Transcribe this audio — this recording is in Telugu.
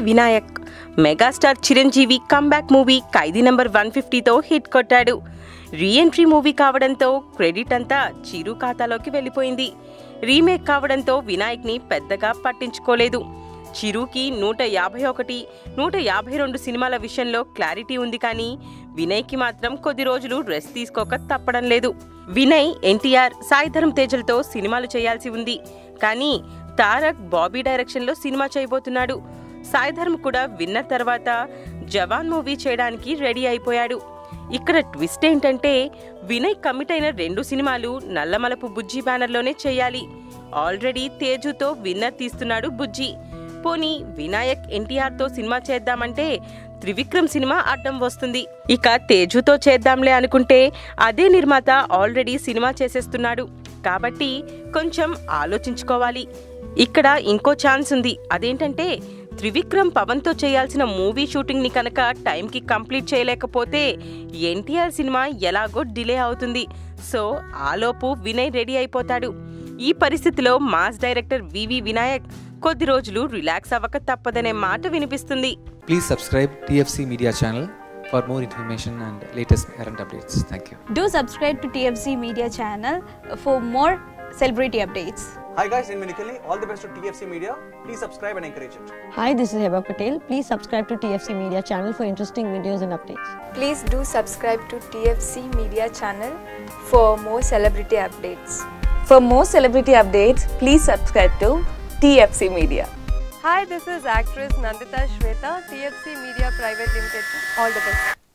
Vinayak. Megastar Chiranjeevi comeback movie Khaidi number 150తో హిట్ కొట్టాడు. రీఎంట్రీ మూవీ కావడంతో క్రెడిట్ అంతా చిరు ఖాతాలోకి వెళ్ళిపోయింది. రీమేక్ కావడంతో వినాయక్ని పెద్దగా పట్టించుకోలేదు. చిరుకి 151, 152 సినిమాల విషయంలో క్లారిటీ ఉంది, కానీ వినయ్కి మాత్రం కొద్ది రోజులు రెస్ట్ తీసుకోక తప్పడం లేదు. వినయ్ ఎన్టీఆర్, సాయి ధరమ్ తేజలతో సినిమాలు చేయాల్సి ఉంది, కానీ తారక్, బాబీ డైరెక్షన్లో సినిమా చేయబోతున్నాడు. సాయి ధరమ్ కూడా విన్నర్ తర్వాత జవాన్ మూవీ చేయడానికి రెడీ అయిపోయాడు. ఇక్కడ ట్విస్ట్ ఏంటంటే వినయ్ కమిట్ అయిన 2 సినిమాలు నల్లమలపు బుజ్జి బ్యానర్లోనే చేయాలి. ఆల్రెడీ తేజుతో విన్నర్ తీస్తున్నాడు బుజ్జి. పోనీ వినాయక్ ఎన్టీఆర్తో సినిమా చేద్దామంటే త్రివిక్రమ్ సినిమా అడ్డం వస్తుంది. ఇక తేజుతో చేద్దాంలే అనుకుంటే అదే నిర్మాత ఆల్రెడీ సినిమా చేసేస్తున్నాడు. కాబట్టి కొంచెం ఆలోచించుకోవాలి. ఇక్కడ ఇంకో ఛాన్స్ ఉంది. అదేంటంటే త్రివిక్రమ్ పవన్తో చేయాల్సిన మూవీ షూటింగ్ని కనుక టైంకి కంప్లీట్ చేయలేకపోతే ఎన్టీఆర్ సినిమా ఎలాగో డిలే అవుతుంది. సో ఆలోపు వినయ్ రెడీ అయిపోతాడు. ఈ పరిస్థితిలో మాస్ డైరెక్టర్ వివి వినాయక్ కొద్ది రోజులు రిలాక్స్ అవ్వక తప్పదనే మాట వినిపిస్తుంది. Please subscribe TFC Media channel for more information and latest current updates. Thank you. Do subscribe to TFC Media channel for more celebrity updates. Hi guys, in Minikali, all the best to TFC Media. Please subscribe and encourage it. Hi, this is Heba Patel. Please subscribe to TFC Media channel for interesting videos and updates. Please do subscribe to TFC Media channel for more celebrity updates. For more celebrity updates, please subscribe to TFC Media. Hi, this is actress Nandita Shweta, TFC Media Private Limited. All the best.